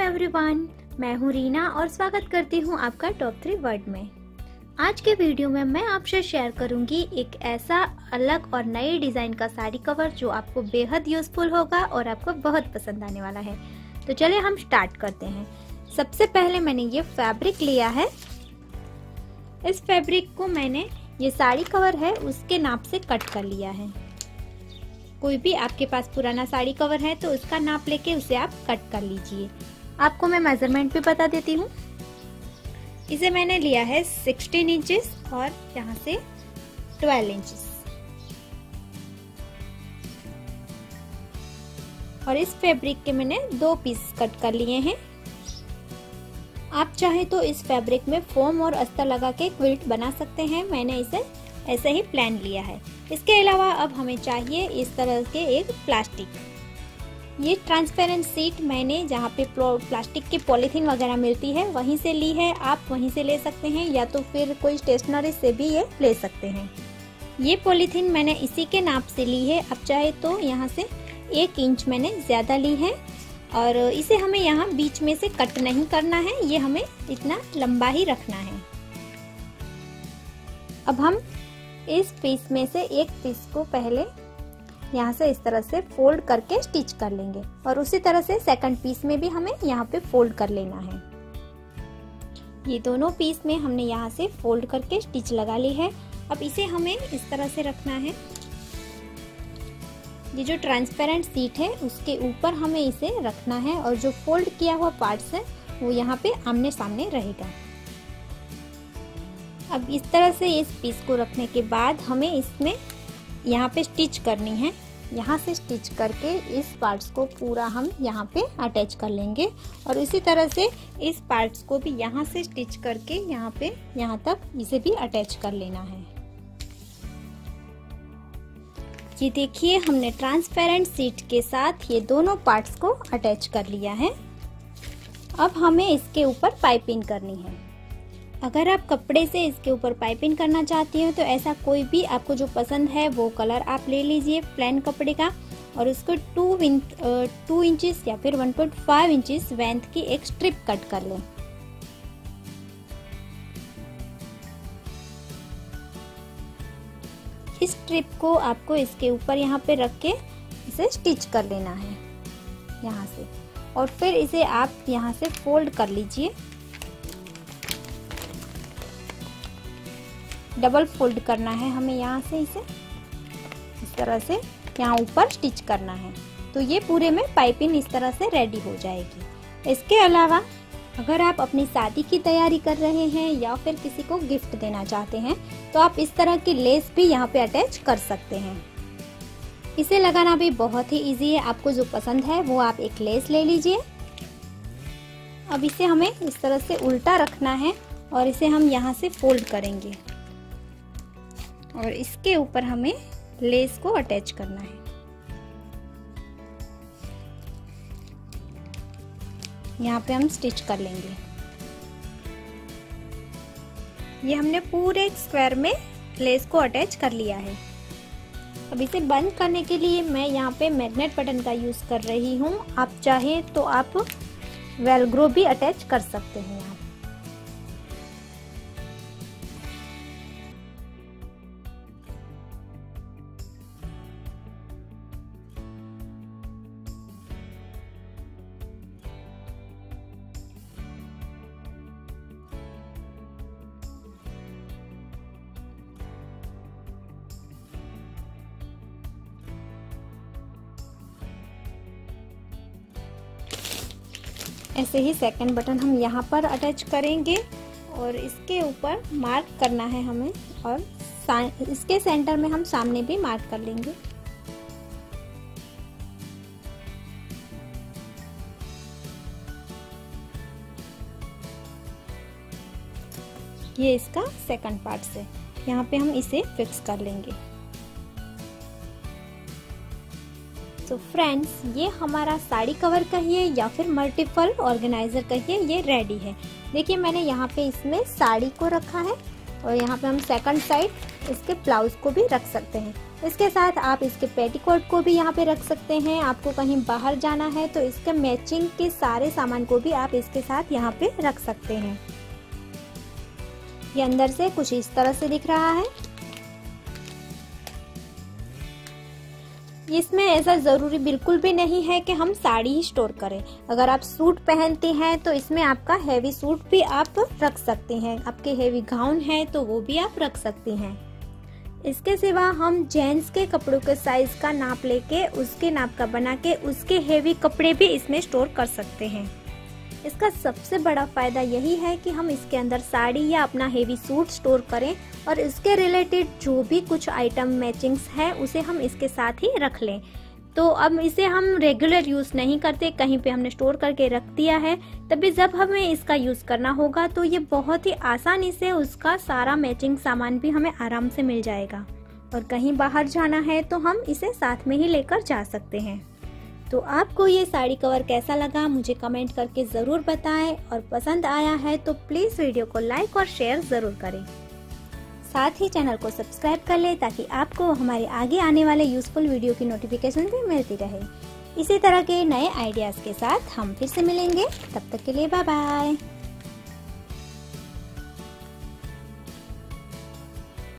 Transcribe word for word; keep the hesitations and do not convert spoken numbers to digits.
Everyone, मैं हूँ रीना और स्वागत करती हूँ आपका टॉप थ्री वर्ड में। आज के वीडियो में मैं आपसे शेयर करूंगी एक ऐसा अलग और नए डिजाइन का साड़ी कवर जो आपको बेहद यूजफुल होगा और आपको बहुत पसंद आने वाला है। तो चलिए हम स्टार्ट करते हैं। सबसे पहले मैंने ये फैब्रिक लिया है। इस फैब्रिक को मैंने ये साड़ी कवर है उसके नाप से कट कर लिया है। कोई भी आपके पास पुराना साड़ी कवर है तो उसका नाप लेके उसे आप कट कर लीजिए। आपको मैं मेजरमेंट भी बता देती हूँ। इसे मैंने लिया है सोलह इंचेस और यहाँ से बारह इंचेस। और इस फैब्रिक के मैंने दो पीस कट कर लिए हैं। आप चाहे तो इस फैब्रिक में फोम और अस्तर लगा के क्विल्ट बना सकते हैं। मैंने इसे ऐसे ही प्लान लिया है। इसके अलावा अब हमें चाहिए इस तरह के एक प्लास्टिक। ये ट्रांसपेरेंट सीट मैंने जहाँ पे प्लास्टिक की पॉलीथीन वगैरह मिलती है वहीं से ली है। आप वहीं से ले सकते हैं या तो फिर कोई स्टेशनरी से भी ये ले सकते हैं। ये पॉलीथीन मैंने इसी के नाप से ली है। आप चाहे तो यहाँ से एक इंच मैंने ज्यादा ली है और इसे हमें यहाँ बीच में से कट नहीं करना है। ये हमें इतना लंबा ही रखना है। अब हम इस पीस में से एक पीस को पहले यहाँ से इस तरह से फोल्ड करके स्टिच कर लेंगे और उसी तरह से सेकंड पीस में भी हमें यहाँ पे फोल्ड कर लेना है। ये दोनों पीस में हमने यहाँ से फोल्ड करके स्टिच लगा ली है। अब इसे हमें इस तरह से रखना है। ये जो ट्रांसपेरेंट सीट है उसके ऊपर हमें इसे रखना है और जो फोल्ड किया हुआ पार्ट्स है वो यहाँ पे आमने सामने रहेगा। अब इस तरह से इस पीस को रखने के बाद हमें इसमें यहाँ पे स्टिच करनी है। यहाँ से स्टिच करके इस पार्ट्स को पूरा हम यहाँ पे अटैच कर लेंगे और इसी तरह से इस पार्ट्स को भी यहाँ से स्टिच करके यहाँ पे यहाँ तक इसे भी अटैच कर लेना है। ये देखिए हमने ट्रांसपेरेंट सीट के साथ ये दोनों पार्ट्स को अटैच कर लिया है। अब हमें इसके ऊपर पाइपिंग करनी है। अगर आप कपड़े से इसके ऊपर पाइपिंग करना चाहती हो तो ऐसा कोई भी आपको जो पसंद है वो कलर आप ले लीजिए प्लेन कपड़े का और उसको टू इंच टू इंचेस या फिर one point five inches length की एक स्ट्रिप कट कर लें। इस स्ट्रिप को आपको इसके ऊपर यहाँ पे रख के इसे स्टिच कर लेना है यहाँ से और फिर इसे आप यहाँ से फोल्ड कर लीजिए। डबल फोल्ड करना है हमें यहाँ से इसे इस तरह से यहाँ ऊपर स्टिच करना है। तो ये पूरे में पाइपिंग इस तरह से रेडी हो जाएगी। इसके अलावा अगर आप अपनी शादी की तैयारी कर रहे हैं या फिर किसी को गिफ्ट देना चाहते हैं तो आप इस तरह की लेस भी यहाँ पे अटैच कर सकते हैं। इसे लगाना भी बहुत ही इजी है। आपको जो पसंद है वो आप एक लेस ले लीजिए। अब इसे हमें इस तरह से उल्टा रखना है और इसे हम यहाँ से फोल्ड करेंगे और इसके ऊपर हमें लेस को अटैच करना है। यहाँ पे हम स्टिच कर लेंगे। ये हमने पूरे स्क्वायर में लेस को अटैच कर लिया है। अब इसे बंद करने के लिए मैं यहाँ पे मैग्नेट बटन का यूज कर रही हूँ। आप चाहे तो आप वेलक्रो भी अटैच कर सकते हैं यहाँ। ऐसे ही सेकंड बटन हम यहाँ पर अटैच करेंगे और इसके ऊपर मार्क करना है हमें और इसके सेंटर में हम सामने भी मार्क कर लेंगे। ये इसका सेकंड पार्ट से यहाँ पे हम इसे फिक्स कर लेंगे। तो फ्रेंड्स, ये हमारा साड़ी कवर कहिए या फिर मल्टीपल ऑर्गेनाइजर कहिए, ये रेडी है। देखिए मैंने यहाँ पे इसमें साड़ी को रखा है और यहाँ पे हम सेकंड साइड इसके ब्लाउज को भी रख सकते हैं। इसके साथ आप इसके पेटीकोट को भी यहाँ पे रख सकते हैं। आपको कहीं बाहर जाना है तो इसके मैचिंग के सारे सामान को भी आप इसके साथ यहाँ पे रख सकते हैं। ये अंदर से कुछ इस तरह से दिख रहा है। इसमें ऐसा ज़रूरी बिल्कुल भी नहीं है कि हम साड़ी ही स्टोर करें। अगर आप सूट पहनते हैं तो इसमें आपका हैवी सूट भी आप रख सकते हैं। आपके हैवी गाउन है तो वो भी आप रख सकती हैं। इसके सिवा हम जेंट्स के कपड़ों के साइज का नाप लेके उसके नाप का बना के उसके हैवी कपड़े भी इसमें स्टोर कर सकते हैं। इसका सबसे बड़ा फायदा यही है कि हम इसके अंदर साड़ी या अपना हेवी सूट स्टोर करें और इसके रिलेटेड जो भी कुछ आइटम मैचिंग्स है उसे हम इसके साथ ही रख लें। तो अब इसे हम रेगुलर यूज नहीं करते, कहीं पे हमने स्टोर करके रख दिया है, तभी जब हमें इसका यूज करना होगा तो ये बहुत ही आसानी से उसका सारा मैचिंग सामान भी हमें आराम से मिल जाएगा। और कहीं बाहर जाना है तो हम इसे साथ में ही लेकर जा सकते हैं। तो आपको ये साड़ी कवर कैसा लगा मुझे कमेंट करके ज़रूर बताएं, और पसंद आया है तो प्लीज़ वीडियो को लाइक और शेयर ज़रूर करें। साथ ही चैनल को सब्सक्राइब कर लें ताकि आपको हमारे आगे आने वाले यूज़फुल वीडियो की नोटिफिकेशन भी मिलती रहे। इसी तरह के नए आइडियाज़ के साथ हम फिर से मिलेंगे, तब तक के लिए बाय बाय।